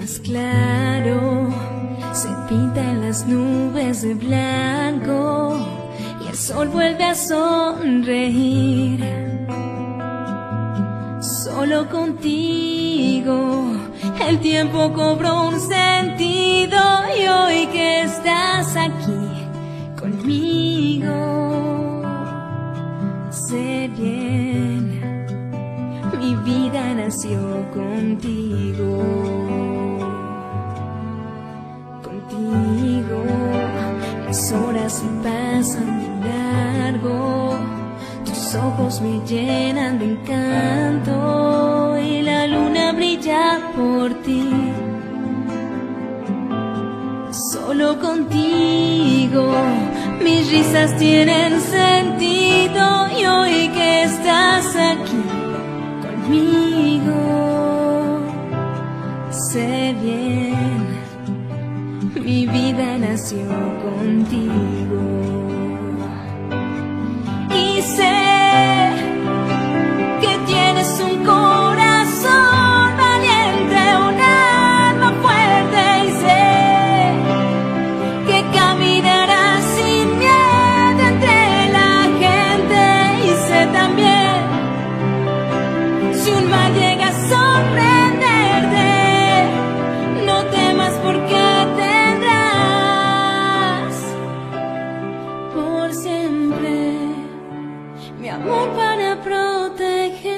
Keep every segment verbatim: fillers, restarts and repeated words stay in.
más claro, se pintan las nubes de blanco y el sol vuelve a sonreír. Solo contigo el tiempo cobró un sentido, y hoy que estás aquí conmigo, sé bien, mi vida nació contigo. Contigo las horas se pasan de largo, tus ojos me llenan de encanto y la luna brilla por ti. Solo contigo mis risas tienen sentido, y hoy que estás aquí conmigo, sé bien, mi vida nació contigo. Y sé que tienes un corazón valiente, un alma fuerte, y sé que caminarás sin miedo entre la gente. Y sé también, si un mal llega a sorprenderte, no temas porque tendrás por siempre mi amor para protegerte.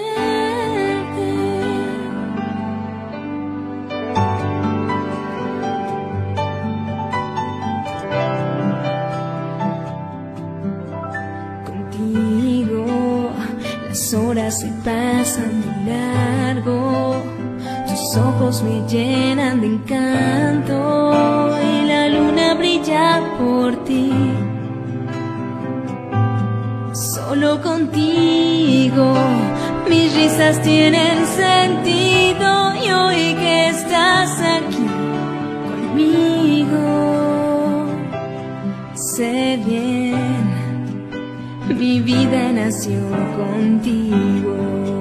Contigo las horas se pasan de largo, tus ojos me llenan de encanto y la luna brilla por ti. Solo contigo mis risas tienen sentido, y hoy que estás aquí conmigo, sé bien, mi vida nació contigo.